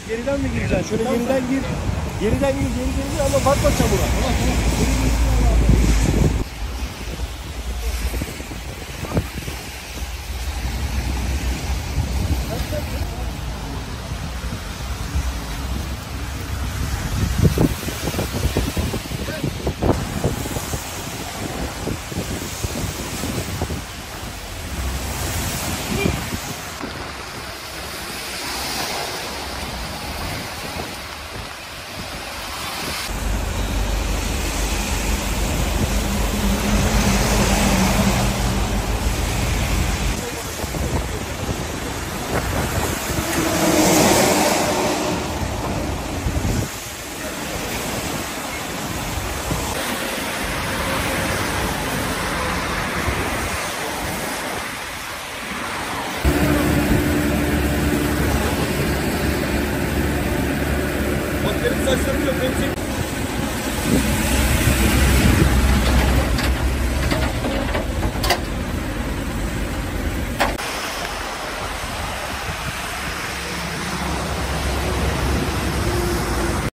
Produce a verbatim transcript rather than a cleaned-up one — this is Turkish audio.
Geriden mi gireceksin? Şöyle geriden gir. Geriden gir, geri geri gir ama bakma çamura. Tamam tamam. Geri geri gir Allah'ım. Benim saçlarım yok. Benim